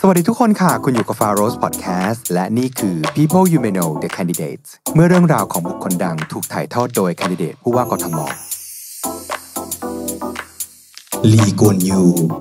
สวัสดีทุกคนค่ะคุณอยู่กับ Faros Podcast และนี่คือ People You May Know The Candidates เมื่อเรื่องราวของบุคคลดังถูกถ่ายทอดโดยแคนดิเดตผู้ว่ากทม. ลีกวนยู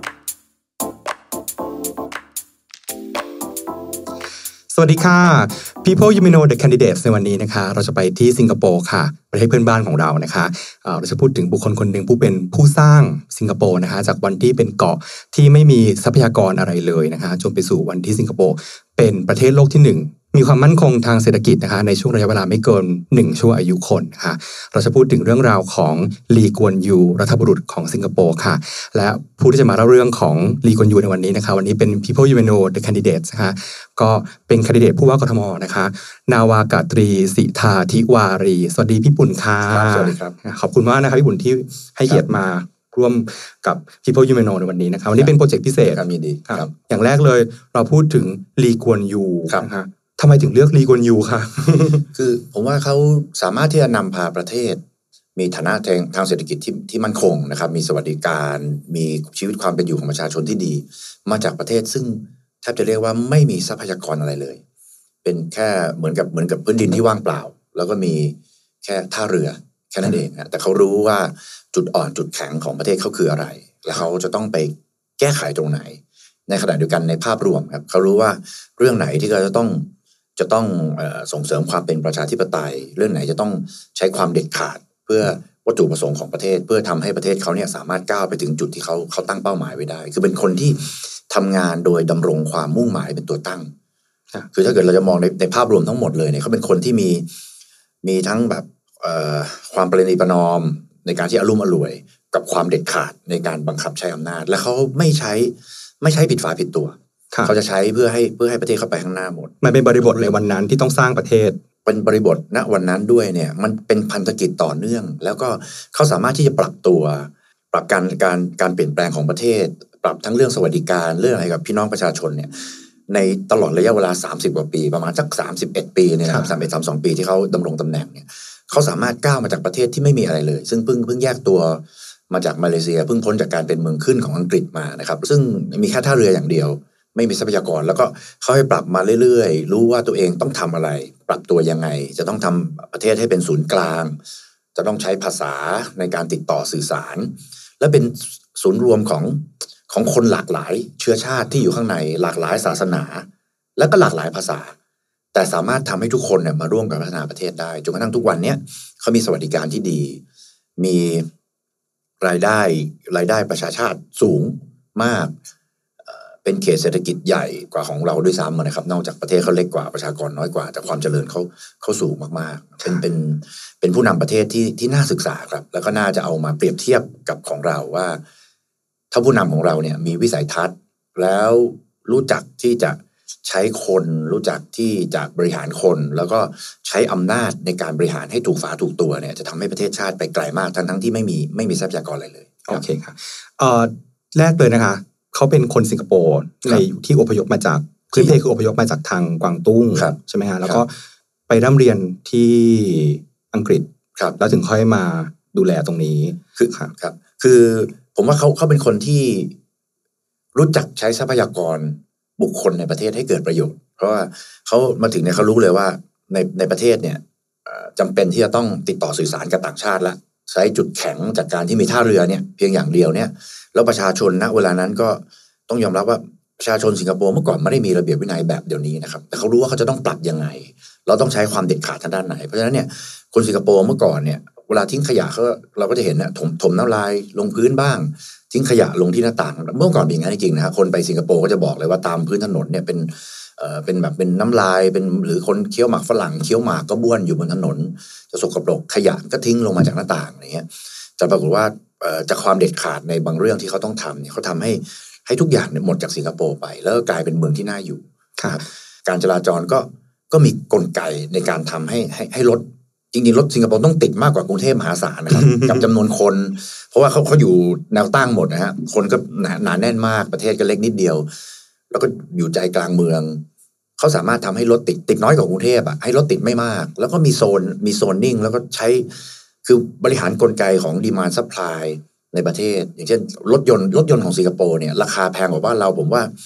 สวัสดีค่ะ People You May Know The Candidates ในวันนี้นะคะเราจะไปที่สิงคโปร์ค่ะประเทศเพื่อนบ้านของเรานะคะเราจะพูดถึงบุคคลคนหนึ่งผู้เป็นผู้สร้างสิงคโปร์นะคะจากวันที่เป็นเกาะที่ไม่มีทรัพยากรอะไรเลยนะคะจนไปสู่วันที่สิงคโปร์เป็นประเทศโลกที่1มีความมั่นคงทางเศรษฐกิจนะคะในช่วงระยะเวลาไม่เกิน1ชั่วอายุคนนะคะเราจะพูดถึงเรื่องราวของลีกวนยูรัฐบุรุษของสิงคโปร์ค่ะและผู้ที่จะมาเล่าเรื่องของลีกวนยูในวันนี้นะคะวันนี้เป็น People You May Know The Candidates นะคะก็เป็นแคนดิเดตผู้ว่ากทม.นะคะนาวากาตรีสิทาธิวารีสวัสดีพี่ปุ่นค่ะสวัสดีครับขอบคุณมากนะครับพี่ปุ่นที่ให้เกียรติมาร่วมกับ People You May Know ในวันนี้นะครับวันนี้เป็นโปรเจกต์พิเศษครับยินดีครับอย่างแรกเลยเราพูดถึงลีกวนยูนะคะทำไมถึงเลือกลีกวนยูคะคือผมว่าเขาสามารถที่จะนำพาประเทศมีฐานะทางเศรษฐกิจที่มั่นคงนะครับมีสวัสดิการมีชีวิตความเป็นอยู่ของประชาชนที่ดีมาจากประเทศซึ่งแทบจะเรียกว่าไม่มีทรัพยากรอะไรเลยเป็นแค่เหมือนกับพื้นดินที่ว่างเปล่าแล้วก็มีแค่ท่าเรือแค่นั้นเองนะแต่เขารู้ว่าจุดอ่อนจุดแข็งของประเทศเขาคืออะไรแล้วเขาจะต้องไปแก้ไขตรงไหนในขณะเดียวกันในภาพรวมครับเขารู้ว่าเรื่องไหนที่เขาจะต้องส่งเสริมความเป็นประชาธิปไตยเรื่องไหนจะต้องใช้ความเด็ดขาดเพื่อวัตถุประสงค์ของประเทศเพื่อทำให้ประเทศเขาเนี่ยสามารถก้าวไปถึงจุดที่เขาตั้งเป้าหมายไว้ได้คือเป็นคนที่ทำงานโดยดำรงความมุ่งหมายเป็นตัวตั้งคือถ้าเกิดเราจะมองในภาพรวมทั้งหมดเลยเนี่ยเขาเป็นคนที่มีทั้งแบบความประนีประนอมในการที่อลุ่มอล่วยกับความเด็ดขาดในการบังคับใช้อำนาจและเขาไม่ใช้ผิดฝาผิดตัวเขาจะใช้เพื่อให้ประเทศเข้าไปข้างหน้าหมดมันเป็นบริบทในวันนั้นที่ต้องสร้างประเทศเป็นบริบทณวันนั้นด้วยเนี่ยมันเป็นพันธกิจต่อเนื่องแล้วก็เขาสามารถที่จะปรับตัวปรับการเปลี่ยนแปลงของประเทศปรับทั้งเรื่องสวัสดิการเรื่องอะไรกับพี่น้องประชาชนเนี่ยในตลอดระยะเวลา30กว่าปีประมาณสัก31ปีเนี่ยนะครับ31-32 ปีที่เขาดำรงตำแหน่งเนี่ยเขาสามารถก้าวมาจากประเทศที่ไม่มีอะไรเลยซึ่งเพิ่งแยกตัวมาจากมาเลเซียเพิ่งพ้นจากการเป็นเมืองขึ้นของอังกฤษมานะครับซึ่งมีแค่ท่าเรืออย่างเดียวไม่มีทรัพยากรแล้วก็เขาให้ปรับมาเรื่อยๆรู้ว่าตัวเองต้องทำอะไรปรับตัวยังไงจะต้องทำประเทศให้เป็นศูนย์กลางจะต้องใช้ภาษาในการติดต่อสื่อสารและเป็นศูนย์รวมของคนหลากหลายเชื้อชาติที่อยู่ข้างในหลากหลายศาสนาและก็หลากหลายภาษาแต่สามารถทำให้ทุกคนเนี่ยมาร่วมกันพัฒนาประเทศได้จนกระทั่งทุกวันนี้เขามีสวัสดิการที่ดีมีรายได้ประชาชาติสูงมากเป็นเขตเศรษฐกิจใหญ่กว่าของเราด้วยซ้ำนะครับนอกจากประเทศเขาเล็กกว่าประชากรน้อยกว่าแต่ความเจริญเขาสูงมากๆเป็นผู้นำประเทศที่น่าศึกษาครับแล้วก็น่าจะเอามาเปรียบเทียบกับของเราว่าถ้าผู้นำของเราเนี่ยมีวิสัยทัศน์แล้วรู้จักที่จะใช้คนรู้จักที่จะบริหารคนแล้วก็ใช้อำนาจในการบริหารให้ถูกฝาถูกตัวเนี่ยจะทำให้ประเทศชาติไปไกลมากทั้งที่ไม่มีทรัพยากรอะไรเลยโอเคครับแรกเลยนะคะเขาเป็นคนสิงคโปร์ในที่อพยพมาจากพื้นเพคืออพยพมาจากทางกวางตุ้งใช่ไหมฮะแล้วก็ไปร่ำเรียนที่อังกฤษแล้วถึงค่อยมาดูแลตรงนี้คือผมว่าเขาเป็นคนที่รู้จักใช้ทรัพยากรบุคคลในประเทศให้เกิดประโยชน์เพราะว่าเขามาถึงเนี่ยเขารู้เลยว่าในประเทศเนี่ยจำเป็นที่จะต้องติดต่อสื่อสารกับต่างชาติละใช้จุดแข็งจากการที่มีท่าเรือเนี่ยเพียงอย่างเดียวเนี่ยแล้วประชาชนณเวลานั้นก็ต้องยอมรับว่าประชาชนสิงคโปร์เมื่อก่อนไม่ได้มีระเบียบวินัยแบบเดี๋ยวนี้นะครับแต่เขารู้ว่าเขาจะต้องปรับยังไงเราต้องใช้ความเด็ดขาดทางด้านไหนเพราะฉะนั้นเนี่ยคนสิงคโปร์เมื่อก่อนเนี่ยเวลาทิ้งขยะเราก็จะเห็นนะถมน้ำลายลงพื้นบ้างทิ้งขยะลงที่หน้าต่างเมื่อก่อนเป็นอย่างนั้นจริงๆนะคนไปสิงคโปร์ก็จะบอกเลยว่าตามพื้นถนนเนี่ยเป็นแบบเป็นน้ำลายเป็นหรือคนเคี้ยวหมากฝรั่งเคี้ยวหมากก็บ้วนอยู่บนถนนจะสกปรกขยะก็ทิ้งลงมาจากหน้าต่างอย่างเงี้ยจะปรากฏว่าจากความเด็ดขาดในบางเรื่องที่เขาต้องทำเนี่ยเขาทำให้ทุกอย่างหมดจากสิงคโปร์ไปแล้วก็กลายเป็นเมืองที่น่าอยู่การจราจรก็มีกลไกในการทำให้รถจริงๆรถสิงคโปร์ต้องติดมากกว่ากรุงเทพมหาศาลนะครับ กับจำนวนคนเพราะว่าเขาอยู่แนวตั้งหมดนะฮะคนก็หนาแน่นมากประเทศก็เล็กนิดเดียวแล้วก็อยู่ใจกลางเมืองเขาสามารถทำให้รถติดน้อยกว่ากรุงเทพอ่ะให้รถติดไม่มากแล้วก็มีโซนนิ่งแล้วก็ใช้คือบริหารกลไกของดีมานด์ซัพพลายในประเทศอย่างเช่นรถยนต์ของสิงคโปร์เนี่ยราคาแพงกว่าบ้านเราผมว่า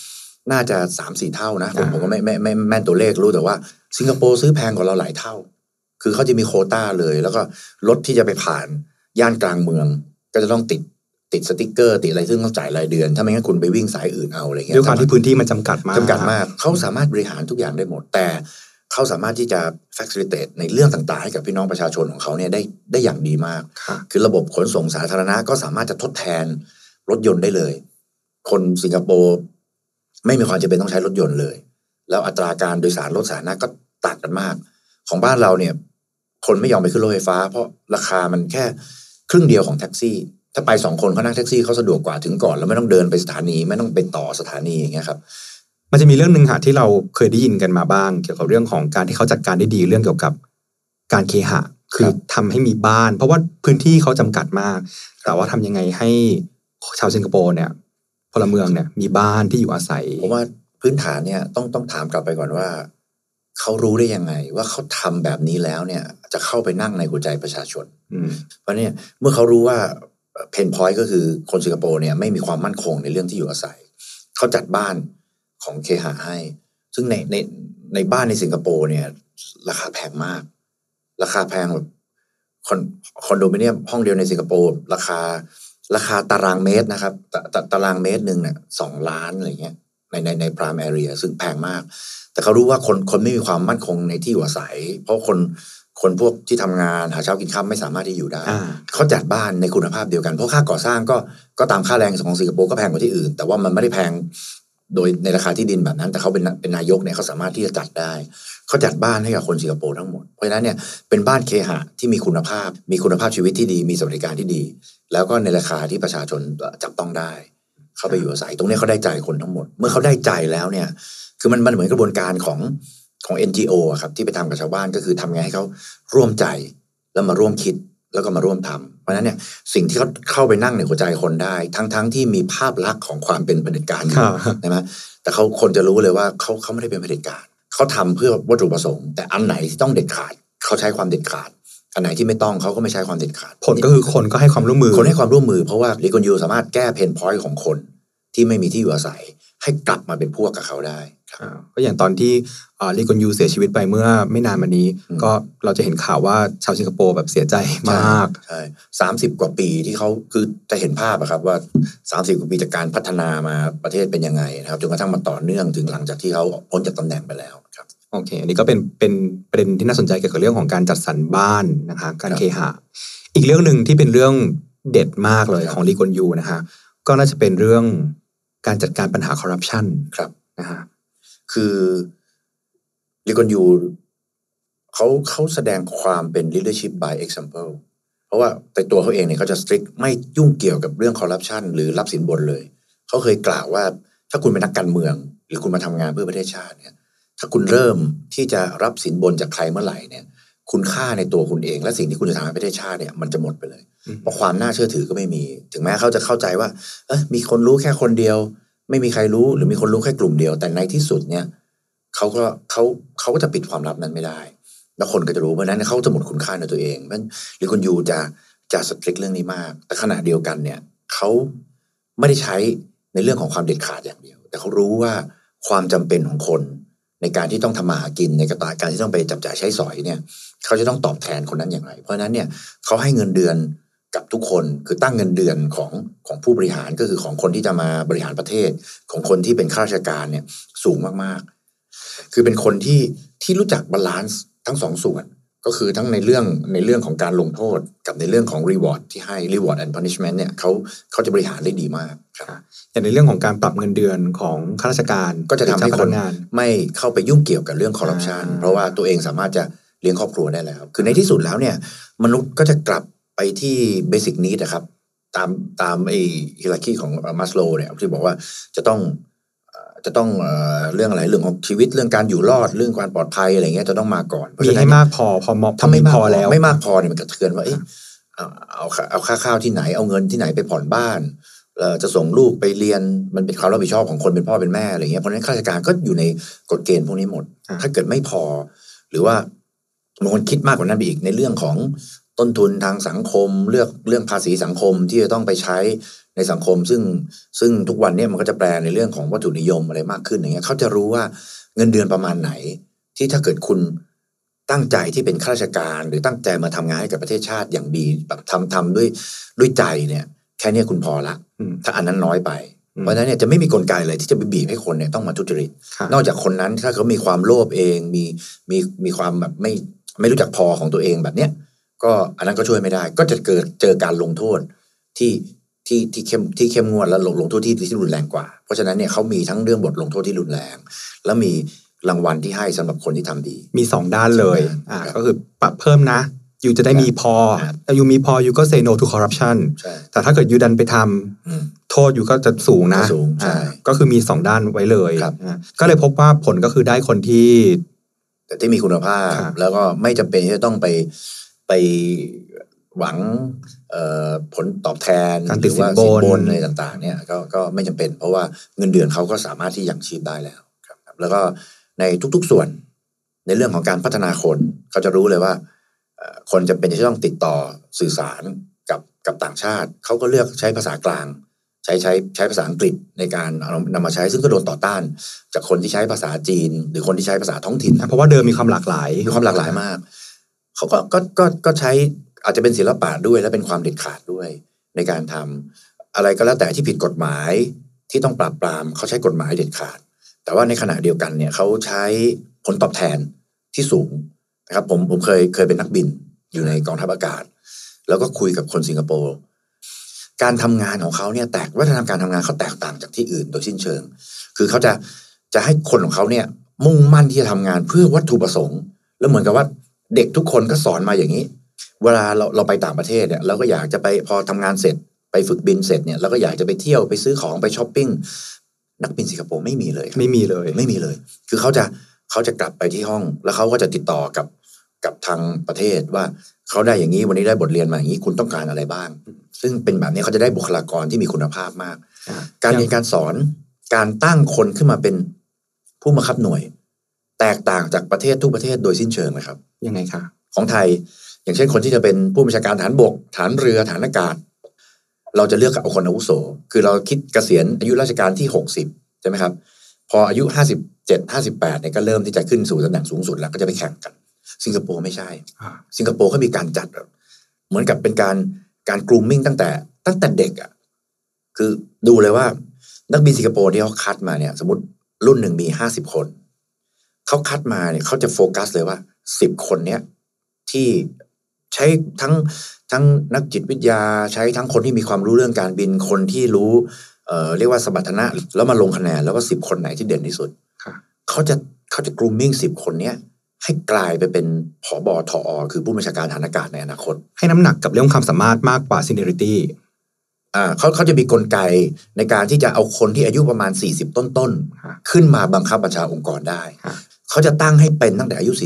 น่าจะ 3-4 เท่านะผมก็ไม่แม่นตัวเลขรู้แต่ว่าสิงคโปร์ซื้อแพงกว่าเราหลายเท่าคือเขาจะมีโควต้าเลยแล้วก็รถที่จะไปผ่านย่านกลางเมืองก็จะต้องติดสติ๊กเกอร์ติดอะไรซึ่งต้องจ่ายรายเดือนถ้าไม่งั้นคุณไปวิ่งสายอื่นเอาอะไรเงี้ยด้วยความที่พื้นที่มันจำกัดมากเขาสามารถบริหารทุกอย่างได้หมดแต่เขาสามารถที่จะ facilitate ในเรื่องต่างๆให้กับพี่น้องประชาชนของเขาเนี่ยได้อย่างดีมากคือระบบขนส่งสาธารณะก็สามารถจะทดแทนรถยนต์ได้เลยคนสิงคโปร์ไม่มีความจำเป็นต้องใช้รถยนต์เลยแล้วอัตราการโดยสารรถสาธารณะก็ต่างกันมากของบ้านเราเนี่ยคนไม่ยอมไปขึ้นรถไฟฟ้าเพราะราคามันแค่ครึ่งเดียวของแท็กซี่ถ้าไป2 คนเขานั่งแท็กซี่เขาสะดวกกว่าถึงก่อนแล้วไม่ต้องเดินไปสถานีไม่ต้องไปต่อสถานีอย่างเงี้ยครับมันจะมีเรื่องนึงค่ะที่เราเคยได้ยินกันมาบ้างเกี่ยวกับเรื่องของการที่เขาจัดการได้ดีเรื่องเกี่ยวกับการเคหะคือทำให้มีบ้านเพราะว่าพื้นที่เขาจำกัดมากแต่ว่าทำยังไงให้ชาวสิงคโปร์เนี่ยพลเมืองเนี่ยมีบ้านที่อยู่อาศัยผมว่าพื้นฐานเนี่ยต้องถามกลับไปก่อนว่าเขารู้ได้ยังไงว่าเขาทำแบบนี้แล้วเนี่ยจะเข้าไปนั่งในหัวใจประชาชนเพราะเนี่ยเมื่อเขารู้ว่าเพนพอยต์ก็คือคนสิงคโปร์เนี่ยไม่มีความมั่นคงในเรื่องที่อยู่อาศัยเขาจัดบ้านของเคหะให้ซึ่งในบ้านในสิงคโปร์เนี่ยราคาแพงมากราคาแพงแบบคอนโดมิเนียมห้องเดียวในสิงคโปร์ราคาตารางเมตรนะครับตารางเมตรนึงเนี่ย2 ล้านอะไรเงี้ยในพรามแอเรียซึ่งแพงมากแต่เขารู้ว่าคนไม่มีความมั่นคงในที่อยู่อาศัยเพราะคนพวกที่ทำงานหาเช้ากินค่ำไม่สามารถที่อยู่ได้เขาจัดบ้านในคุณภาพเดียวกันเพราะค่าก่อสร้างก็ตามค่าแรงของสิงคโปร์ก็แพงกว่าที่อื่นแต่ว่ามันไม่ได้แพงโดยในราคาที่ดินแบบนั้นแต่เขาเป็นนายกเนี่ยเขาสามารถที่จะจัดได้เขาจัดบ้านให้กับคนสิงคโปร์ทั้งหมดเพราะฉะนั้นเนี่ยเป็นบ้านเคหะที่มีคุณภาพชีวิตที่ดีมีสวัสดิการที่ดีแล้วก็ในราคาที่ประชาชนจับต้องได้เข้าไปอยู่อาศัยตรงนี้เขาได้ใจคนทั้งหมดเมื่อเขาได้ใจแล้วเนี่ยคือมันเหมือนกระบวนการของ NGO ครับที่ไปทำกับชาวบ้านก็คือทำไงให้เขาร่วมใจแล้วมาร่วมคิดแล้วก็มาร่วมทำเพราะฉะนั้นเนี่ยสิ่งที่เขาเข้าไปนั่งในหัวใจคนได้ทั้งที่มีภาพลักษณ์ของความเป็นเผด็จการอยู่ใช่ไหมแต่คนจะรู้เลยว่าเขาไม่ได้เป็นเผด็จการเขาทำเพื่อวัตถุประสงค์แต่อันไหนที่ต้องเด็ดขาดเขาใช้ความเด็ดขาดอันไหนที่ไม่ต้องเขาก็ไม่ใช้ความเด็ดขาดผลก็คือคนก็ให้ความร่วมมือคนให้ความร่วมมือเพราะว่าลีกอนยูสามารถแก้เพนพอยต์ของคนที่ไม่มีที่อยู่อาศัยให้กลับมาเป็นพวกกับเขาได้ก็อย่างตอนที่ลีกอนยูเสียชีวิตไปเมื่อไม่นานมานี้ก็เราจะเห็นข่าวว่าชาวสิงคโปร์แบบเสียใจมากใช่30 กว่าปีที่เขาคือจะเห็นภาพอะครับว่า30 กว่าปีจากการพัฒนามาประเทศเป็นยังไงนะครับจนกระทั่งมาต่อเนื่องถึงหลังจากที่เขาพ้นจากตำแหน่งไปแล้วครับโอเคอันนี้ก็เป็นประเด็นที่น่าสนใจเกี่ยวกับเรื่องของการจัดสรรบ้านนะคะการเคหะอีกเรื่องนึงที่เป็นเรื่องเด็ดมากเลยของลีกอนยูนะคะก็น่าจะเป็นเรื่องการจัดการปัญหาคอร์รัปชันครับนะฮะคือลีกอนยูเขาแสดงความเป็น leadership by example เพราะว่าแต่ตัวเขาเองเนี่ยเขาจะ strict ไม่ยุ่งเกี่ยวกับเรื่องคอร์รัปชันหรือรับสินบนเลยเขาเคยกล่าวว่าถ้าคุณเป็นนักการเมืองหรือคุณมาทำงานเพื่อประเทศชาติเนี่ยถ้าคุณเริ่มที่จะรับสินบนจากใครเมื่อไหร่เนี่ยคุณค่าในตัวคุณเองและสิ่งที่คุณจะทำให้ประเทศชาติเนี่ยมันจะหมดไปเลยเพราะความน่าเชื่อถือก็ไม่มีถึงแม้เขาจะเข้าใจว่ามีคนรู้แค่คนเดียวไม่มีใครรู้หรือมีคนรู้แค่กลุ่มเดียวแต่ในที่สุดเนี่ยเขาก็จะปิดความลับนั้นไม่ได้แล้วคนก็จะรู้เพราะนั้นเขาจะหมดคุณค่าในตัวเองเพราะฉะนั้นลีกอนยูจะสตริกเรื่องนี้มากแต่ขณะเดียวกันเนี่ยเขาไม่ได้ใช้ในเรื่องของความเด็ดขาดอย่างเดียวแต่เขารู้ว่าความจำเป็นของคนในการที่ต้องทำมาหากินในการที่ต้องไปจับจ่ายใช้สอยเนี่ยเขาจะต้องตอบแทนคนนั้นอย่างไรเพราะฉะนั้นเนี่ยเขาให้เงินเดือนกับทุกคนคือตั้งเงินเดือนของผู้บริหารก็คือของคนที่จะมาบริหารประเทศของคนที่เป็นข้าราชการเนี่ยสูงมากๆคือเป็นคนที่รู้จักบาลานซ์ทั้งสองส่วนก็คือทั้งในเรื่องของการลงโทษกับในเรื่องของ reward ที่ให้ reward and punishment เนี่ยเขาจะบริหารได้ดีมากครับอย่างในเรื่องของการปรับเงินเดือนของข้าราชการก็จะทำให้คนไม่เข้าไปยุ่งเกี่ยวกับเรื่องคอร์รัปชันเพราะว่าตัวเองสามารถจะเลี้ยงครอบครัวได้แล้วคือในที่สุดแล้วเนี่ยมนุษย์ก็จะกลับไปที่ basic need นะครับตามไอ้ hierarchy ของมัสโลว์เนี่ยที่บอกว่าจะต้องเรื่องอะไรเรื่องของชีวิตเรื่องการอยู่รอดเรื่องความปลอดภัยอะไรเงี้ยจะต้องมาก่อนมีให้มากพอถ้าไม่พอแล้วไม่มากพอเนี่ยมันกระเทือนว่าเอาค่าข้าวที่ไหนเอาเงินที่ไหนไปผ่อนบ้านจะส่งลูกไปเรียนมันเป็นความรับผิดชอบของคนเป็นพ่อเป็นแม่อะไรเงี้ยเพราะฉะนั้นข้าราชการก็อยู่ในกฎเกณฑ์พวกนี้หมดถ้าเกิดไม่พอหรือว่าบางคนคิดมากกว่านั้นไปอีกในเรื่องของต้นทุนทางสังคมเรื่องภาษีสังคมที่จะต้องไปใช้ในสังคมซึ่งทุกวันเนี่ยมันก็จะแปลในเรื่องของวัตถุนิยมอะไรมากขึ้นอย่างเงี้ยเขาจะรู้ว่าเงินเดือนประมาณไหนที่ถ้าเกิดคุณตั้งใจที่เป็นข้าราชการหรือตั้งใจมาทำงานให้กับประเทศชาติอย่างดีแบบทำด้วยใจเนี่ยแค่นี้คุณพอละถ้าอันนั้นน้อยไปเพราะฉะนั้นเนี่ยจะไม่มีกลไกเลยที่จะไปบีบให้คนเนี่ยต้องมาทุจริตนอกจากคนนั้นถ้าเขามีความโลภเองมีความแบบไม่รู้จักพอของตัวเองแบบเนี้ยก็อันนั้นก็ช่วยไม่ได้ก็จะเจอการลงโทษที่เข้มงวดและลงโทษที่รุนแรงกว่าเพราะฉะนั้นเนี่ยเขามีทั้งเรื่องบทลงโทษที่รุนแรงแล้วมีรางวัลที่ให้สำหรับคนที่ทำดีมี2ด้านเลยก็คือปรับเพิ่มนะอยู่จะได้มีพอแต่อยู่มีพออยู่ก็ say no to corruption แต่ถ้าเกิดอยู่ดันไปทำโทษอยู่ก็จะสูงนะก็คือมี2ด้านไว้เลยก็เลยพบว่าผลก็คือได้คนที่มีคุณภาพแล้วก็ไม่จำเป็นที่จะต้องไปหวังผลตอบแทนหรือว่าสินบนอะไรต่างๆเนี่ยก็ไม่จำเป็นเพราะว่าเงินเดือนเขาก็สามารถที่ยังชีพได้แล้วครับแล้วก็ในทุกๆส่วนในเรื่องของการพัฒนาคนเขาจะรู้เลยว่าคนจำเป็นจะต้องติดต่อสื่อสารกับต่างชาติเขาก็เลือกใช้ภาษากลางใช้ภาษาอังกฤษในการนำมาใช้ซึ่งก็โดนต่อต้านจากคนที่ใช้ภาษาจีนหรือคนที่ใช้ภาษาท้องถิ่นเพราะว่าเดิมมีความหลากหลายมากเขาก็ใช้อาจจะเป็นศิลปะด้วยและเป็นความเด็ดขาดด้วยในการทำอะไรก็แล้วแต่ที่ผิดกฎหมายที่ต้องปราบปรามเขาใช้กฎหมายเด็ดขาดแต่ว่าในขณะเดียวกันเนี่ยเขาใช้ผลตอบแทนที่สูงนะครับผมเคยเป็นนักบินอยู่ในกองทัพอากาศแล้วก็คุยกับคนสิงคโปร์การทำงานของเขาเนี่ยวัฒนธรรมการทำงานเขาแตกต่างจากที่อื่นโดยสิ้นเชิงคือเขาจะให้คนของเขาเนี่ยมุ่งมั่นที่จะทำงานเพื่อวัตถุประสงค์แล้วเหมือนกับว่าเด็กทุกคนก็สอนมาอย่างนี้เวลาเราไปต่างประเทศเนี่ยเราก็อยากจะไปพอทำงานเสร็จไปฝึกบินเสร็จเนี่ยเราก็อยากจะไปเที่ยวไปซื้อของไปช้อปปิ้งนักบินสิงคโปร์ไม่มีเลยคือเขาจะกลับไปที่ห้องแล้วเขาก็จะติดต่อกับทางประเทศว่าเขาได้อย่างนี้วันนี้ได้บทเรียนมาอย่างนี้คุณต้องการอะไรบ้างซึ่งเป็นแบบนี้เขาจะได้บุคลากรที่มีคุณภาพมากการเรียนการสอนการตั้งคนขึ้นมาเป็นผู้บังคับหน่วยแตกต่างจากประเทศทุกประเทศโดยสิ้นเชิงเลยครับยังไงคะของไทยอย่างเช่นคนที่จะเป็นผู้บัญชาการฐานบกฐานเรือฐานอากาศเราจะเลือกเอาคนอาวุโสคือเราคิดเกษียณอายุราชการที่60ใช่ไหมครับพออายุ57-58เนี่ยก็เริ่มที่จะขึ้นสู่ตำแหน่งสูงสุดแล้วก็จะไปแข่งกันสิงคโปร์ไม่ใช่สิงคโปร์เขามีการจัดเหมือนกับเป็นการกรูมมิ่งตั้งแต่เด็กอ่ะคือดูเลยว่านักบินสิงคโปร์ที่เขาคัดมาเนี่ยสมมติรุ่นหนึ่งมี50คนเขาคัดมาเนี่ยเขาจะโฟกัสเลยว่า10คนเนี้ยที่ใช้ทั้งนักจิตวิทยาใช้ทั้งคนที่มีความรู้เรื่องการบินคนที่รู้เรียกว่าสมรรถนะแล้วมาลงคะแนนแล้วก็10คนไหนที่เด่นที่สุดเขาจะกรูมมิ่ง10คนเนี้ยให้กลายไปเป็นผบ.ทอ.คือผู้บัญชาการฐานอากาศในอนาคตให้น้ำหนักกับเรื่องความสามารถมากกว่า seniority เขาจะมีกลไกในการที่จะเอาคนที่อายุประมาณ40ต้นๆขึ้นมาบังคับบัญชาองค์กรได้เขาจะตั้งให้เป็นตั้งแต่อายุ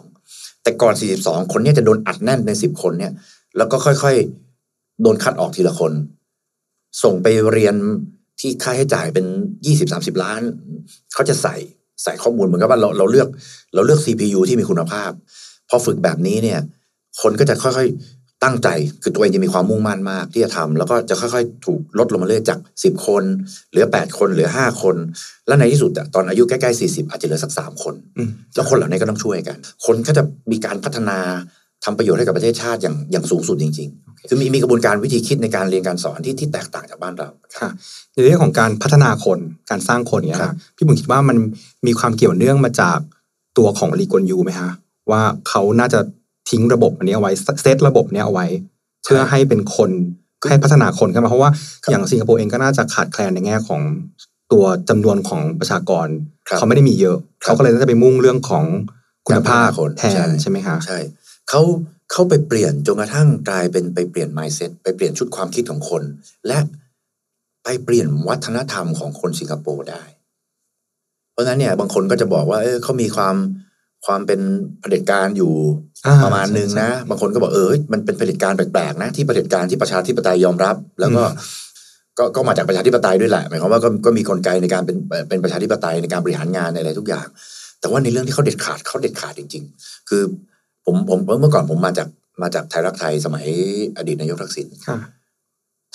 42แต่ก่อน42คนนี้จะโดนอัดแน่นใน10คนเนี่ยแล้วก็ค่อยๆโดนคัดออกทีละคนส่งไปเรียนที่ค่าใช้จ่ายเป็น 20-30 ล้านเขาจะใส่ข้อมูลเหมือนกับว่าเราเลือก CPU ที่มีคุณภาพพอฝึกแบบนี้เนี่ยคนก็จะค่อยๆตั้งใจคือตัวเองจะมีความมุ่งมั่นมากที่จะทำแล้วก็จะค่อยๆถูกลดลงมาเรื่อยจาก10คนเหลือ8คนเหลือ5คนแล้วในที่สุดตอนอายุใกล้ๆ40อาจจะเหลือสัก3คนแล้วคนเหล่านี้ก็ต้องช่วยกันคนก็จะมีการพัฒนาทำประโยชน์ให้กับประเทศชาติอย่างสูงสุดจริงๆคือมีกระบวนการวิธีคิดในการเรียนการสอนที่แตกต่างจากบ้านเราค่ะในเรื่องของการพัฒนาคนการสร้างคนเนี่ยพี่บุญคิดว่ามันมีความเกี่ยวเนื่องมาจากตัวของลีกวนยูไหมฮะว่าเขาน่าจะทิ้งระบบอันนี้เอาไว้เซตระบบนี้เอาไว้เพื่อให้เป็นคนให้พัฒนาคนขึ้นมาเพราะว่าอย่างสิงคโปร์เองก็น่าจะขาดแคลนในแง่ของตัวจำนวนของประชากรเขาไม่ได้มีเยอะเขาก็เลยน่าจะไปมุ่งเรื่องของคุณภาพแทนใช่ไหมคะใช่เขาไปเปลี่ยนจนกระทั่งกลายเป็นไปเปลี่ยน mindset ไปเปลี่ยนชุดความคิดของคนและไปเปลี่ยนวัฒนธรรมของคนสิงคโปร์ได้เพราะฉะนั้นเนี่ยบางคนก็จะบอกว่าเขามีความเป็นเผด็จการอยู่ประมาณนึงนะบางคนก็บอกมันเป็นเผด็จการแปลกๆนะที่เผด็จการที่ประชาธิปไตยยอมรับแล้วก็มาจากประชาธิปไตยด้วยแหละหมายความว่าก็มีกลไกในการเป็นประชาธิปไตยในการบริหารงานอะไรทุกอย่างแต่ว่าในเรื่องที่เขาเด็ดขาดจริงๆคือผมเมื่อก่อนผมมาจากไทยรักไทยสมัยอดีตนายกทักษิณ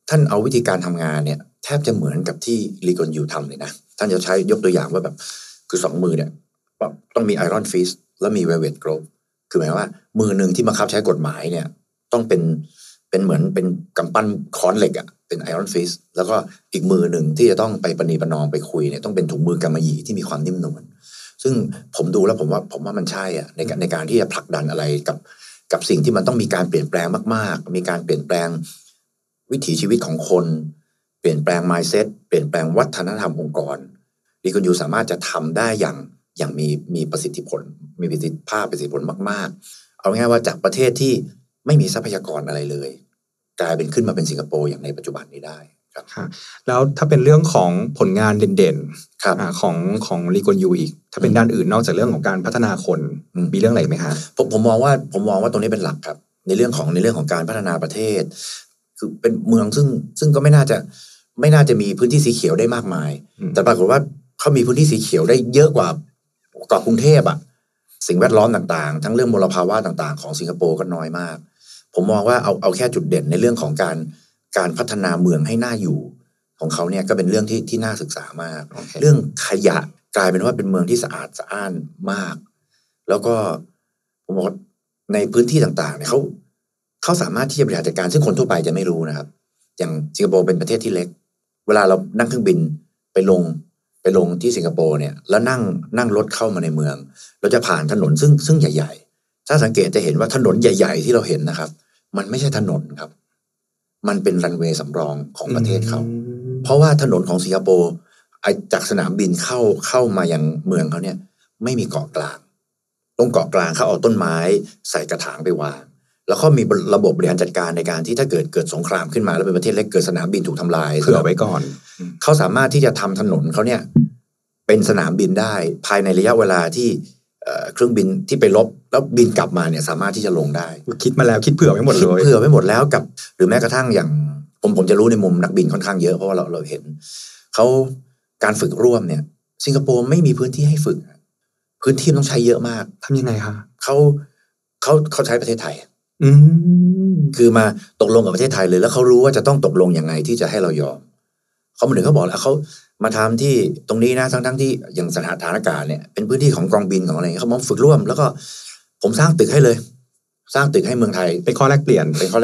ท่านเอาวิธีการทำงานเนี่ยแทบจะเหมือนกับที่ลีกอนยูทำเลยนะท่านจะใช้ยกตัวอย่างว่าแบบคือ2มือเนี่ยต้องมีไอรอนฟิสแล้วมีเวลเวทโกลฟคือหมายว่ามือหนึ่งที่บังคับใช้กฎหมายเนี่ยต้องเป็นเหมือนเป็นกำปั้นค้อนเหล็กอ่ะเป็นไอรอนฟิสแล้วก็อีกมือหนึ่งที่จะต้องไปประนีประนอมไปคุยเนี่ยต้องเป็นถุงมือกำมะหยี่ที่มีความนิ่มนวลซึ่งผมดูแล้วผมว่ามันใช่อ่ะในการที่จะผลักดันอะไรกับสิ่งที่มันต้องมีการเปลี่ยนแปลงมากๆมีการเปลี่ยนแปลงวิถีชีวิตของคนเปลี่ยนแปลง mindset เปลี่ยนแปลงวัฒนธรรมองค์กรลีกอนยูสามารถจะทำได้อย่างมีประสิทธิผลมีประสิทธิภาพประสิทธิผลมากๆเอาง่ายๆว่าจากประเทศที่ไม่มีทรัพยากรอะไรเลยกลายเป็นขึ้นมาเป็นสิงคโปร์อย่างในปัจจุบันนี้ได้ครับแล้วถ้าเป็นเรื่องของผลงานเด่นๆของลีกอนยูอีกถ้าเป็นด้านอื่นนอกจากเรื่องของการพัฒนาคนมีเรื่องอะไรไหมคะผมมองว่าตรงนี้เป็นหลักครับในเรื่องของการพัฒนาประเทศคือเป็นเมืองซึ่งก็ไม่น่าจะมีพื้นที่สีเขียวได้มากมายแต่ปรากฏว่าเขามีพื้นที่สีเขียวได้เยอะกว่ากรุงเทพอ่ะสิ่งแวดล้อมต่างๆทั้งเรื่องมลภาวะต่างๆของสิงคโปร์ก็น้อยมากผมมองว่าเอาแค่จุดเด่นในเรื่องของการพัฒนาเมืองให้น่าอยู่ของเขาเนี่ยก็เป็นเรื่องที่น่าศึกษามาก เรื่องขยะกลายเป็นว่าเป็นเมืองที่สะอาดสะอ้านมากแล้วก็ผมบอกในพื้นที่ต่างๆเนี่ยเขาสามารถที่จะบริหารจัดการซึ่งคนทั่วไปจะไม่รู้นะครับอย่างสิงคโปร์เป็นประเทศที่เล็กเวลาเรานั่งเครื่องบินไปลงที่สิงคโปร์เนี่ยแล้วนั่งรถเข้ามาในเมืองเราจะผ่านถนนซึ่งใหญ่ๆถ้าสังเกตจะเห็นว่าถนนใหญ่ๆที่เราเห็นนะครับมันไม่ใช่ถนนครับมันเป็นรันเวย์สำรองของประเทศเขาเพราะว่าถนนของสิงคโปร์จากสนามบินเข้ามายังเมืองเขาเนี่ยไม่มีเกาะกลางตรงเกาะกลางเขาเอาต้นไม้ใส่กระถางไปวางแล้วเขามีระบบบริหารจัดการในการที่ถ้าเกิดสงครามขึ้นมาแล้วเป็นประเทศเล็กเกิดสนามบินถูกทำลายเผื่อไว้ก่อนเขาสามารถที่จะทำถนนเขาเนี่ยเป็นสนามบินได้ภายในระยะเวลาที่เครื่องบินที่ไปลบแล้วบินกลับมาเนี่ยสามารถที่จะลงได้คิดมาแล้วคิดเผื่อไว้หมดเลยคิดเผื่อไว้หมดแล้วกับหรือแม้กระทั่งอย่างผมจะรู้ในมุมนักบินค่อนข้างเยอะเพราะว่าเราเห็นเขาการฝึกร่วมเนี่ยสิงคโปร์ไม่มีพื้นที่ให้ฝึกพื้นที่ต้องใช้เยอะมากทำยังไงคะเขาใช้ประเทศไทยคือมาตกลงกับประเทศไทยเลยแล้วเขารู้ว่าจะต้องตกลงยังไงที่จะให้เรายอมเขาเหมือนเขาบอกแล้วเขามาทำที่ตรงนี้นะทั้งที่อย่างสถานอากาศเนี่ยเป็นพื้นที่ของกองบินของอะไรเขามาฝึกร่วมแล้วก็ผมสร้างตึกให้เลยสร้างตึกให้เมืองไทยเป็นข้อแลกเปลี่ยน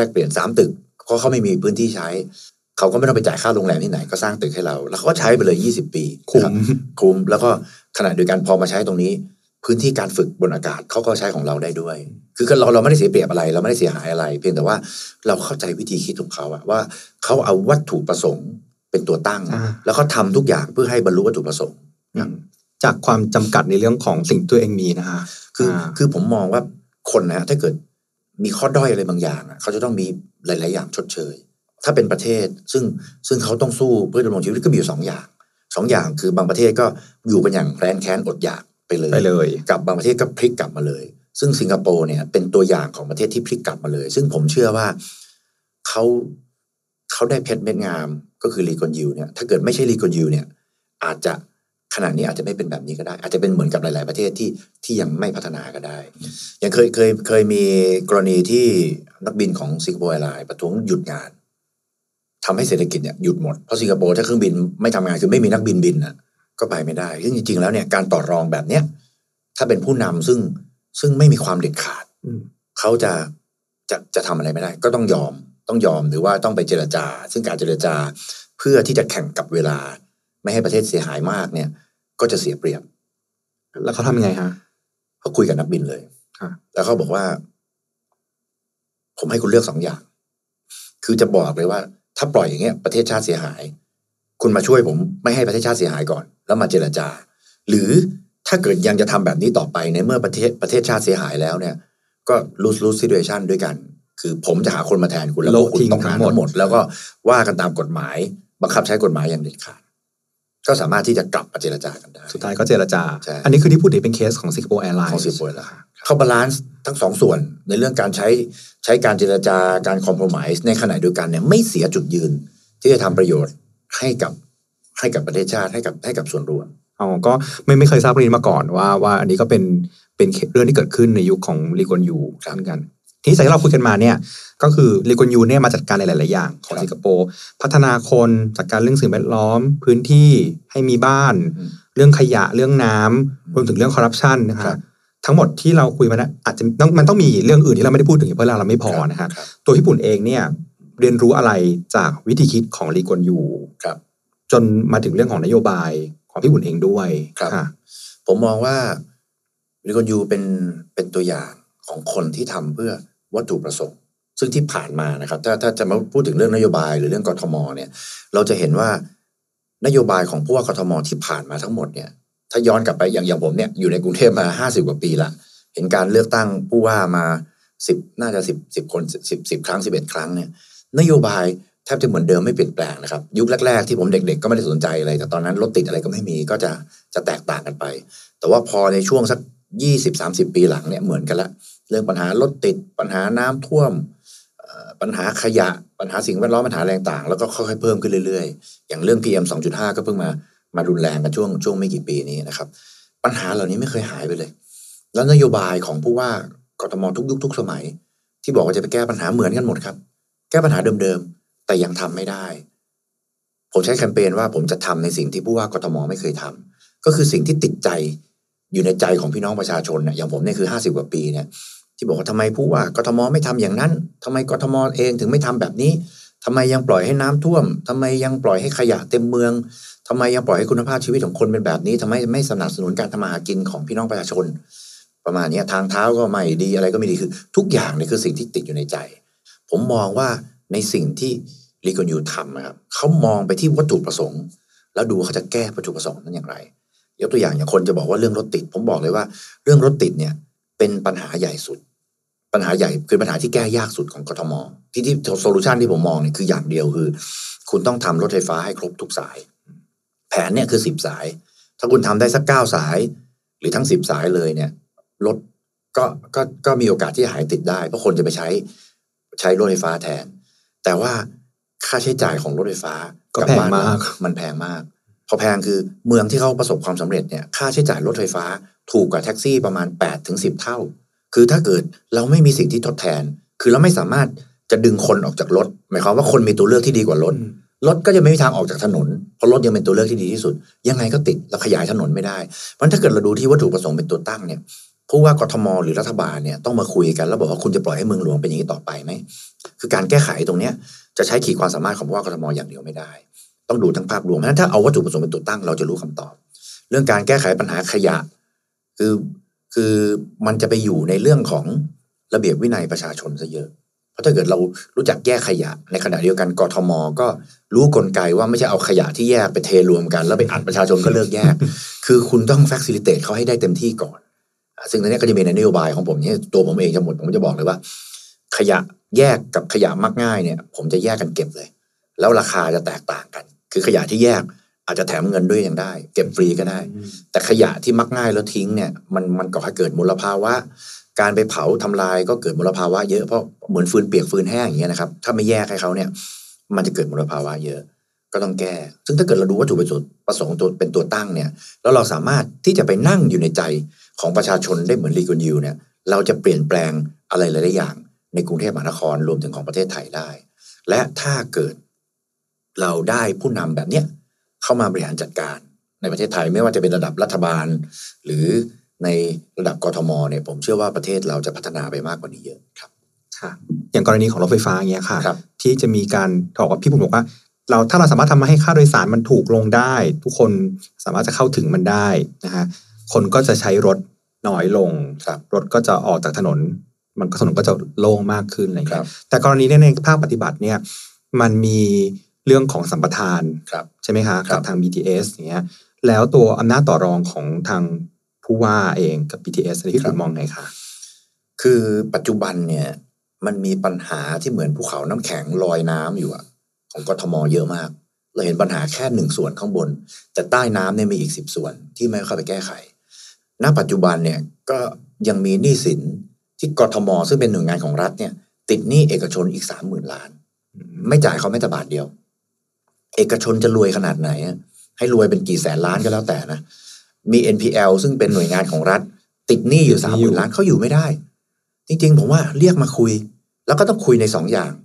3 ตึกเพราะเขาไม่มีพื้นที่ใช้เขาก็ไม่ต้องไปจ่ายค่าโรงแรมที่ไหนก็สร้างตึกให้เราแล้วเขาก็ใช้ไปเลย20 ปีคุ้มแล้วก็ขณะเดียวกันพอมาใช้ตรงนี้พื้นที่การฝึกบนอากาศเขาก็ใช้ของเราได้ด้วยคือเราไม่ได้เสียเปรียบอะไรเราไม่ได้เสียหายอะไรเพียงแต่ว่าเราเข้าใจวิธีคิดของเขาว่าเขาเอาวัตถุประสงค์เป็นตัวตั้งแล้วก็ทำทุกอย่างเพื่อให้บรรลุวัตถุประสงค์จากความจำกัดในเรื่องของสิ่งตัวเองมีนะฮะคือผมมองว่าคนนะถ้าเกิดมีข้อด้อยอะไรบางอย่างเขาจะต้องมีหลายๆอย่างชดเชยถ้าเป็นประเทศซึ่งเขาต้องสู้เพื่อดำรงชีวิตก็มีอยู่2 อย่างคือบางประเทศก็อยู่กันอย่างแร้นแค้นอดอยากไปเลยกับบางประเทศก็พลิกกลับมาเลยซึ่งสิงคโปร์เนี่ยเป็นตัวอย่างของประเทศที่พลิกกลับมาเลยซึ่งผมเชื่อว่าเขาได้เพชรเม็ดงามก็คือลีกอนยูเนี่ยถ้าเกิดไม่ใช่ลีกอนยูเนี่ยอาจจะขณะนี้อาจจะไม่เป็นแบบนี้ก็ได้อาจจะเป็นเหมือนกับหลายๆประเทศที่ยังไม่พัฒนาก็ได้อย่างเคยมีกรณีที่นักบินของสิงคโปร์แอร์ไลน์ประท้วงหยุดงานทำให้เศรษฐกิจเนี่ยหยุดหมดเพราะสิงคโปร์ถ้าเครื่องบินไม่ทำงานคือไม่มีนักบินน่ะก็ไปไม่ได้ซึ่งจริงๆแล้วเนี่ยการต่อรองแบบเนี้ยถ้าเป็นผู้นำซึ่งไม่มีความเด็ดขาดเขาจะทำอะไรไม่ได้ก็ต้องยอมหรือว่าต้องไปเจรจาซึ่งการเจรจาเพื่อที่จะแข่งกับเวลาไม่ให้ประเทศเสียหายมากเนี่ยก็จะเสียเปรียบแล้วเขาทำยังไงฮะเขาคุยกับนักบินเลยแล้วเขาบอกว่าผมให้คุณเลือก2 อย่างคือจะบอกเลยว่าถ้าปล่อยอย่างเงี้ยประเทศชาติเสียหายคุณมาช่วยผมไม่ให้ประเทศชาติเสียหายก่อนแล้วมาเจรจาหรือถ้าเกิดยังจะทำแบบนี้ต่อไปในเมื่อประเทศชาติเสียหายแล้วเนี่ยก็ lose situation ด้วยกันคือผมจะหาคนมาแทนคุณแล้วคุณต้องหาทั้งหมดแล้วก็ว่ากันตามกฎหมายบังคับใช้กฎหมายอย่างเด็ดขาดก็สามารถที่จะกลับมาเจรจากันได้สุดท้ายก็เจรจาอันนี้คือที่พูดถึงเป็นเคสของสิงคโปร์แอร์ไลน์ของสิงคโปร์แล้วเขาบาลานซ์ทั้ง2 ส่วนในเรื่องการใช้การเจรจาการคอมโพรไมซ์ในขณะเดียวกันเนี่ยไม่เสียจุดยืนที่จะทำประโยชน์ให้กับประเทศชาติให้กับส่วนรวมก็ไม่เคยทราบเรื่องนี้มาก่อนว่าอันนี้ก็เป็นเรื่องที่เกิดขึ้นในยุคของลีกอนยูเหมือนกันทีนี้จากที่เราคุยกันมาเนี่ยก็คือลีกวนยูเนี่ยมาจัดการในหลายๆอย่างของสิงคโปร์พัฒนาคนจัดการเรื่องสิ่งแวดล้อมพื้นที่ให้มีบ้านเรื่องขยะเรื่องน้ำรวมถึงเรื่องคอร์รัปชันนะคะทั้งหมดที่เราคุยมานะอาจจะมันต้องมีเรื่องอื่นที่เราไม่ได้พูดถึงเพราะเราไม่พอนะครับตัวญี่ปุ่นเองเนี่ยเรียนรู้อะไรจากวิธีคิดของลีกวนยูจนมาถึงเรื่องของนโยบายของญี่ปุ่นเองด้วยผมมองว่าลีกวนยูเป็นตัวอย่างของคนที่ทำเพื่อวัตถุประสงค์ซึ่งที่ผ่านมานะครับถ้าจะมาพูดถึงเรื่องนโยบายหรือเรื่องกทมเนี่ยเราจะเห็นว่านโยบายของผู้ว่ากทมที่ผ่านมาทั้งหมดเนี่ยถ้าย้อนกลับไปอย่างผมเนี่ยอยู่ในกรุงเทพมา50 กว่าปีละเห็นการเลือกตั้งผู้ว่ามาน่าจะ10 คน10 ครั้ง11 ครั้งเนี่ยนโยบายแทบจะเหมือนเดิมไม่เปลี่ยนแปลงนะครับยุคแรกๆที่ผมเด็กๆก็ไม่ได้สนใจอะไรแต่ตอนนั้นรถติดอะไรก็ไม่มีก็จะแตกต่างกันไปแต่ว่าพอในช่วงสัก20-30 ปีหลังเนี่ยเหมือนกันละเรื่องปัญหารถติดปัญหาน้ำท่วมปัญหาขยะปัญหาสิ่งแวดล้อมปัญหาอะไรต่างๆแล้วก็ค่อยๆเพิ่มขึ้นเรื่อยๆอย่างเรื่อง PM 2.5 ก็เพิ่งมารุนแรงกันช่วงไม่กี่ปีนี้นะครับปัญหาเหล่านี้ไม่เคยหายไปเลยแล้วนโยบายของผู้ว่ากทมทุกยุคทุกสมัยที่บอกว่าจะไปแก้ปัญหาเหมือนกันหมดครับแก้ปัญหาเดิมๆแต่ยังทำไม่ได้ผมใช้แคมเปญว่าผมจะทำในสิ่งที่ผู้ว่ากทมไม่เคยทำก็คือสิ่งที่ติดใจอยู่ในใจของพี่น้องประชาชนเนี่ยอย่างผมเนี่ยคือ50 กว่าปีเนี่ยที่บอกว่าทำไมผู้ว่ากทมไม่ทำอย่างนั้นทำไมกทมเองถึงไม่ทำแบบนี้ทำไมยังปล่อยให้น้ำท่วมทำไมยังปล่อยให้ขยะเต็มเมืองทำไมยังปล่อยให้คุณภาพชีวิตของคนเป็นแบบนี้ทำไมไม่สนับสนุนการทำมาหากินของพี่น้องประชาชนประมาณนี้ทางเท้าก็ไม่ดีอะไรก็ไม่ดีคือทุกอย่างเนี่ยคือสิ่งที่ติดอยู่ในใจผมมองว่าในสิ่งที่ลีกวนยูทำนะครับเขามองไปที่วัตถุประสงค์แล้วดูเขาจะแก้วัตถุประสงค์นั้นอย่างไรยกตัวอย่างคนจะบอกว่าเรื่องรถติดผมบอกเลยว่าเรื่องรถติดเนี่ยเป็นปัญหาใหญ่สุดปัญหาใหญ่คือปัญหาที่แก้ยากสุดของกทมที่โซลูชันที่ผมมองเนี่ยคืออย่างเดียวคือคุณต้องทำรถไฟฟ้าให้ครบทุกสายแผนเนี่ยคือ10 สายถ้าคุณทำได้สัก9 สายหรือทั้ง10 สายเลยเนี่ยรถก็มีโอกาสที่จะหายติดได้เพราะคนจะไปใช้รถไฟฟ้าแทนแต่ว่าค่าใช้จ่ายของรถไฟฟ้าก็แพงมากมันแพงมากพอแพงคือเมืองที่เขาประสบความสำเร็จเนี่ยค่าใช้จ่ายรถไฟฟ้าถูกกว่าแท็กซี่ประมาณ8-10 เท่าคือถ้าเกิดเราไม่มีสิ่งที่ทดแทนคือเราไม่สามารถจะดึงคนออกจากรถหมายความว่าคนมีตัวเลือกที่ดีกว่ารถก็จะไม่มีทางออกจากถนนเพราะรถยังเป็นตัวเลือกที่ดีที่สุดยังไงก็ติดเราขยายถนนไม่ได้เพราะถ้าเกิดเราดูที่วัตถุประสงค์เป็นตัวตั้งเนี่ยผู้ว่ากทมหรือรัฐบาลเนี่ยต้องมาคุยกันแล้วบอกว่าคุณจะปล่อยให้เมืองหลวงเป็นอย่างนี้ต่อไปไหมคือการแก้ไขตรงเนี้ยจะใช้ขีดความสามารถของผู้ว่ากทมอย่างเดียวไม่ได้ต้องดูทั้งภาพรวมเพราะฉะนั้นถ้าเอาวัตถุประสงค์เป็นตัวตั้งเราจะรู้คำตอบเรื่องการแก้ไขปัญหาขยะคือมันจะไปอยู่ในเรื่องของระเบียบวินัยประชาชนซะเยอะเพราะถ้าเกิดเรารู้จักแยกขยะในขณะเดียวกันกทมก็รู้กลไกว่าไม่ใช่เอาขยะที่แยกไปเทรวมกันแล้วไปอัดประชาชนก็เลิกแยก คือคุณต้อง facilitate เขาให้ได้เต็มที่ก่อนซึ่งตรงนี้ก็จะมีในนโยบายของผมเนี่ยตัวผมเองจะหมดผมจะบอกเลยว่าขยะแยกกับขยะมักง่ายเนี่ยผมจะแยกกันเก็บเลยแล้วราคาจะแตกต่างกันคือขยะที่แยกอาจจะแถมเงินด้วยยังได้เก็บฟรีก็ได้แต่ขยะที่มักง่ายแล้วทิ้งเนี่ยมันก่อให้เกิดมลภาวะการไปเผาทำลายก็เกิดมลภาวะเยอะเพราะเหมือนฟืนเปียกฟืนแห้งอย่างเงี้ยนะครับถ้าไม่แยกให้เขาเนี่ยมันจะเกิดมลภาวะเยอะก็ต้องแก้ซึ่งถ้าเกิดเราดูวัตถุประสงค์ตัวเป็นตัวตั้งเนี่ยแล้วเราสามารถที่จะไปนั่งอยู่ในใจของประชาชนได้เหมือนลีกวนยูเนี่ยเราจะเปลี่ยนแปลงอะไรหลายๆอย่างในกรุงเทพมหานครรวมถึงของประเทศไทยได้และถ้าเกิดเราได้ผู้นำแบบเนี้ยเข้ามาบริหารจัดการในประเทศไทยไม่ว่าจะเป็นระดับรัฐบาลหรือในระดับกทมเนี่ยผมเชื่อว่าประเทศเราจะพัฒนาไปมากกว่านี้เยอะครับค่ะอย่างกรณีของรถไฟฟ้าอย่างเงี้ยค่ะที่จะมีการบอกว่าพี่ผมบอกว่าถ้าเราสามารถทำให้ค่าโดยสารมันถูกลงได้ทุกคนสามารถจะเข้าถึงมันได้นะฮะคนก็จะใช้รถน้อยลงรถก็จะออกจากถนนถนนก็จะโล่งมากขึ้นอะไรอย่างเงี้ยแต่กรณีในภาคปฏิบัติเนี่ยมันมีเรื่องของสัมปทานใช่ไหมคะกับทาง BTS อย่างเงี้ยแล้วตัวอำนาจต่อรองของทางผู้ว่าเองกับ BTS ที่คุณมองไงคะคือปัจจุบันเนี่ยมันมีปัญหาที่เหมือนภูเขาน้ำแข็งลอยน้ำอยู่ของกทมเยอะมากเราเห็นปัญหาแค่1 ส่วนข้างบนแต่ใต้น้ำเนี่ยมีอีก10 ส่วนที่ไม่เข้าไปแก้ไขณปัจจุบันเนี่ยก็ยังมีหนี้สินที่กทมซึ่งเป็นหน่วยงานของรัฐเนี่ยติดหนี้เอกชนอีก 30,000 ล้านไม่จ่ายเขาแม้แต่บาทเดียวเอกชนจะรวยขนาดไหนให้รวยเป็นกี่แสนล้านก็แล้วแต่นะมี NPL ซึ่งเป็นหน่วยงานของรัฐติดหนี้อยู่ 30,000 ล้านเขาอยู่ไม่ได้จริงๆผมว่าเรียกมาคุยแล้วก็ต้องคุยใน2 อย่าง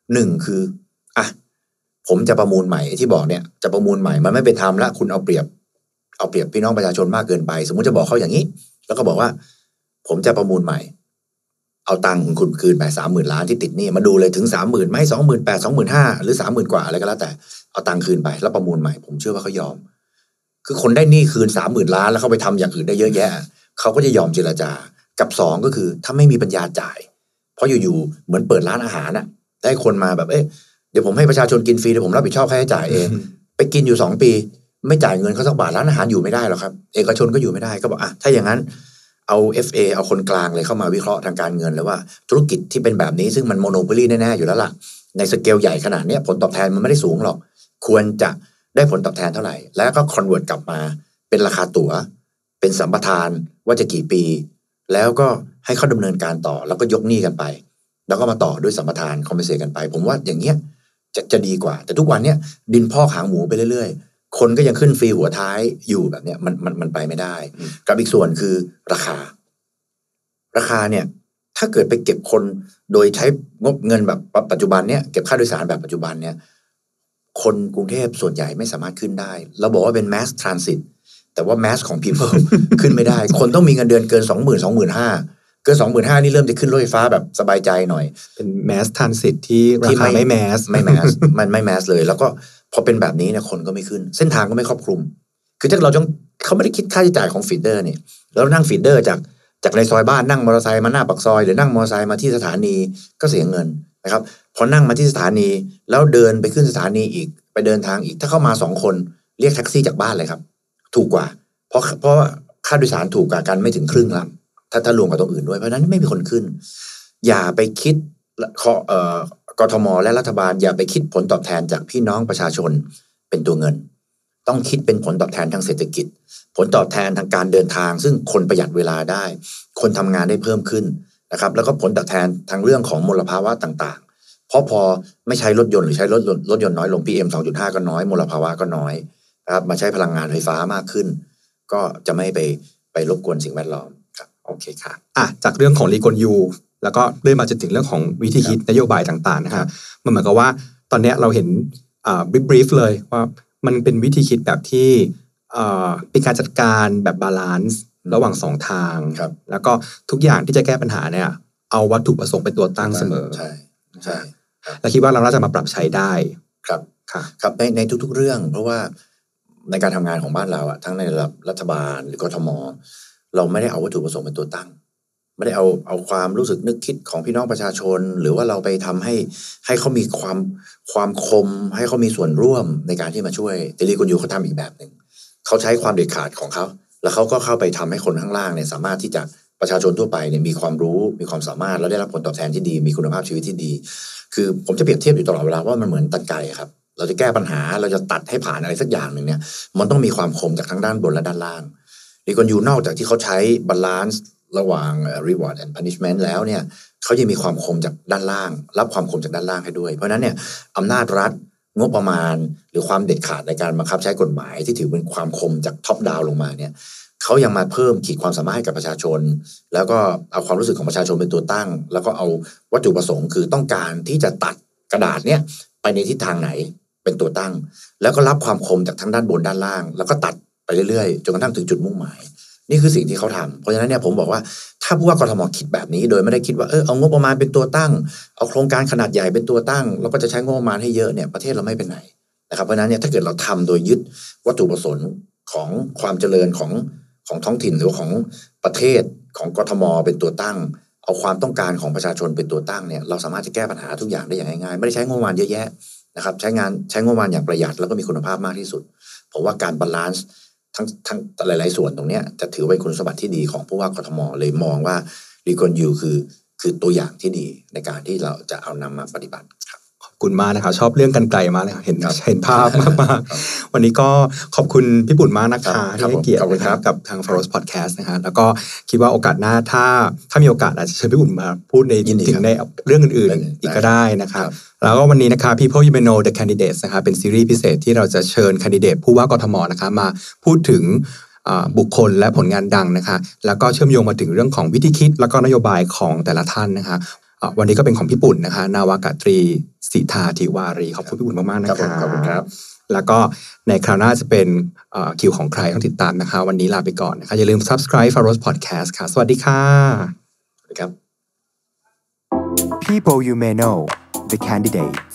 1คือผมจะประมูลใหม่ที่บอกเนี่ยจะประมูลใหม่มันไม่เป็นธรรมละคุณเอาเปรียบพี่น้องประชาชนมากเกินไปสมมุติจะบอกเขาอย่างนี้แล้วก็บอกว่าผมจะประมูลใหม่เอาตังค์คุณคืนไป 30,000 ล้านที่ติดหนี้มาดูเลยถึง 30,000 มั้ย 28,000 25,000 หรือ 30,000 กว่าอะไรก็แล้วแต่เอาตังค์คืนไปแล้วประมูลใหม่ผมเชื่อว่าเขายอมคือคนได้หนี้คืน 30,000 ล้านแล้วเขาไปทำอย่างอื่นได้เยอะแยะเขาก็จะยอมเจรจากับ2ก็คือถ้าไม่มีปัญญาจ่ายเพราะอยู่ๆเหมือนเปิดร้านอาหารน่ะได้คนมาแบบเดี๋ยวผมให้ประชาชนกินฟรีเดี๋ยวผมรับผิดชอบค่าใช้จ่ายเองไปกินอยู่2 ปีไม่จ่ายเงินเขาสักบาทร้านอาหารอยู่ไม่ได้หรอกครับเอกชนก็อยู่ไม่ได้ก็บอกถ้าอย่างนั้นเอา FA เอาคนกลางเลยเข้ามาวิเคราะห์ทางการเงินแล้วว่าธุรกิจที่เป็นแบบนี้ซึ่งมันโมโนโพลีแน่ๆอยู่แล้วล่ะในสเกลใหญ่ขนาดนี้ผลตอบแทนมันไม่ได้สูงหรอกควรจะได้ผลตอบแทนเท่าไหร่แล้วก็คอนเวิร์ตกลับมาเป็นราคาตั๋วเป็นสัมปทานว่าจะกี่ปีแล้วก็ให้เขาดำเนินการต่อแล้วก็ยกหนี้กันไปแล้วก็มาต่อด้วยสัมปทานคอมเพนเซตกันไปผมว่าอย่างเงี้ยจะดีกว่าแต่ทุกวันเนี้ยดินพอกหางหมูไปเรื่อยๆคนก็ยังขึ้นฟรีหัวท้ายอยู่แบบเนี้ยมันไปไม่ได้กับอีกส่วนคือราคาเนี่ยถ้าเกิดไปเก็บคนโดยใช้งบเงินแบบปัจจุบันเนี้ยเก็บค่าโดยสารแบบปัจจุบันเนี้ยคนกรุงเทพส่วนใหญ่ไม่สามารถขึ้นได้เราบอกว่าเป็น mass transit แต่ว่า mass ของ people ขึ้นไม่ได้คนต้องมีเงินเดือนเกิน 20,000 25,000 เกิน 25,000 นี่เริ่มจะขึ้นรถไฟฟ้าแบบสบายใจหน่อยเป็น mass transit ที่ราคาไม่ mass มันไม่ mass เลยแล้วก็พอเป็นแบบนี้เนี่ยคนก็ไม่ขึ้นเส้นทางก็ไม่ครอบคลุมคือถ้าเขาไม่ได้คิดค่าใช้จ่ายของฟีดเดอร์เนี่ยแล้วนั่งฟีดเดอร์จากในซอยบ้านนั่งมอเตอร์ไซค์มาหน้าปากซอยหรือนั่งมอเตอร์ไซค์มาที่สถานีก็เสียเงินนะครับพอนั่งมาที่สถานีแล้วเดินไปขึ้นสถานีอีกไปเดินทางอีกถ้าเข้ามา2 คนเรียกแท็กซี่จากบ้านเลยครับถูกกว่าเพราะค่าโดยสารถูกกว่ากันไม่ถึงครึ่งละถ้ารวมกับตรงอื่นด้วยเพราะฉะนั้นไม่มีคนขึ้นอย่าไปคิดกทมและรัฐบาลอย่าไปคิดผลตอบแทนจากพี่น้องประชาชนเป็นตัวเงินต้องคิดเป็นผลตอบแทนทางเศรษฐกิจผลตอบแทนทางการเดินทางซึ่งคนประหยัดเวลาได้คนทำงานได้เพิ่มขึ้นนะครับแล้วก็ผลตอบแทนทางเรื่องของมลภาวะต่างๆเพราะพอไม่ใช้รถยนต์หรือใช้รถยนต์น้อยลง PM 2.5 ก็น้อยมลภาวะก็น้อยนะครับมาใช้พลังงานไฟฟ้ามากขึ้นก็จะไม่ไปรบกวนสิ่งแวดล้อมครับโอเคค่ะจากเรื่องของลีกลยูแล้วก็เรื่อยมาจนถึงเรื่องของวิธีคิดนโยบายต่างๆนะครับมันเหมือนกับว่าตอนนี้เราเห็นบรีฟเลยว่ามันเป็นวิธีคิดแบบที่เป็นการจัดการแบบบาลานซ์ระหว่าง2 ทางแล้วก็ทุกอย่างที่จะแก้ปัญหาเนี่ยเอาวัตถุประสงค์เป็นตัวตั้งเสมอใช่และคิดว่าเราน่าจะมาปรับใช้ได้ครับในทุกๆเรื่องเพราะว่าในการทำงานของบ้านเราอะทั้งในระดับรัฐบาลหรือกทมเราไม่ได้เอาวัตถุประสงค์เป็นตัวตั้งไม่ได้เอาความรู้สึกนึกคิดของพี่น้องประชาชนหรือว่าเราไปทำให้เขามีความคมให้เขามีส่วนร่วมในการที่มาช่วยแต่ลีกลยูเขาทำอีกแบบหนึ่งเขาใช้ความเด็ดขาดของเขาแล้วเขาก็เข้าไปทำให้คนข้างล่างเนี่ยสามารถที่จะประชาชนทั่วไปเนี่ยมีความรู้มีความสามารถแล้วได้รับผลตอบแทนที่ดีมีคุณภาพชีวิตที่ดีคือผมจะเปรียบเทียบอยู่ตลอดเวลาว่ามันเหมือนตัดไก่ครับเราจะแก้ปัญหาเราจะตัดให้ผ่านอะไรสักอย่างหนึ่งเนี่ยมันต้องมีความคมจากทั้งด้านบนและด้านล่างลีกลยูนอกจากที่เขาใช้บาลานซ์ระหว่าง reward and punishment แล้วเนี่ยเขายังมีความคมจากด้านล่างรับความคมจากด้านล่างให้ด้วยเพราะนั้นเนี่ยอำนาจรัฐงบประมาณหรือความเด็ดขาดในการบังคับใช้กฎหมายที่ถือเป็นความคมจากท็อปดาวน์ลงมาเนี่ยเขายังมาเพิ่มขีดความสามารถให้กับประชาชนแล้วก็เอาความรู้สึกของประชาชนเป็นตัวตั้งแล้วก็เอาวัตถุประสงค์คือต้องการที่จะตัดกระดาษเนี่ยไปในทิศทางไหนเป็นตัวตั้งแล้วก็รับความคมจากทั้งด้านบนด้านล่างแล้วก็ตัดไปเรื่อยๆจนกระทั่งถึงจุดมุ่งหมายนี่คือสิ่งที่เขาทำเพราะฉะนั้นเนี่ยผมบอกว่าถ้าผู้ว่ากทมคิดแบบนี้โดยไม่ได้คิดว่าเอางบประมาณเป็นตัวตั้งเอาโครงการขนาดใหญ่เป็นตัวตั้งแล้วก็จะใช้งบประมาณให้เยอะเนี่ยประเทศเราไม่เป็นไหนนะครับเพราะฉะนั้นเนี่ยถ้าเกิดเราทำโดยยึดวัตถุประสงค์ของความเจริญของท้องถิ่นหรือของประเทศของกทมเป็นตัวตั้งเอาความต้องการของประชาชนเป็นตัวตั้งเนี่ยเราสามารถจะแก้ปัญหาทุกอย่างได้อย่างง่ายๆไม่ได้ใช้งบประมาณเยอะแยะนะครับใช้งบประมาณอย่างประหยัดแล้วก็มีคุณภาพมากที่สุดผมว่าการบาลานซ์ทั้งหลายๆส่วนตรงนี้จะถือเป็นคุณสมบัติที่ดีของผู้ว่ากทมเลยมองว่าลีกลยูคือตัวอย่างที่ดีในการที่เราจะเอานำมาปฏิบัติครับขอบคุณมากนะครับชอบเรื่องกันไกลมากเลยเห็นภาพมากๆวันนี้ก็ขอบคุณพี่ปุ่นมากนะคะที่ให้เกียรติกับทาง Faros Podcast นะครับแล้วก็คิดว่าโอกาสหน้าถ้ามีโอกาสอาจจะเชิญพี่ปุ่นมาพูดในถึงในเรื่องอื่นๆอีกก็ได้นะครับแล้วก็วันนี้นะคะ People You May Know The Candidates นะครับเป็นซีรีส์พิเศษที่เราจะเชิญแคนดิเดตผู้ว่ากทมนะคะมาพูดถึงบุคคลและผลงานดังนะคะแล้วก็เชื่อมโยงมาถึงเรื่องของวิธีคิดแล้วก็นโยบายของแต่ละท่านนะคะวันนี้ก็เป็นของพี่ปุ่นนะคะนาวากาตรีสิทธาธิวารีขอบคุณพี่ปุ่นมากๆนะคะขอบคุณครับแล้วก็ในคราวหน้าจะเป็นคิวของใครต้องติดตามนะคะวันนี้ลาไปก่อนนะคะอย่าลืม subscribe Pharos Podcast ค่ะสวัสดีค่ะสวัสดีครับ People you may know the candidates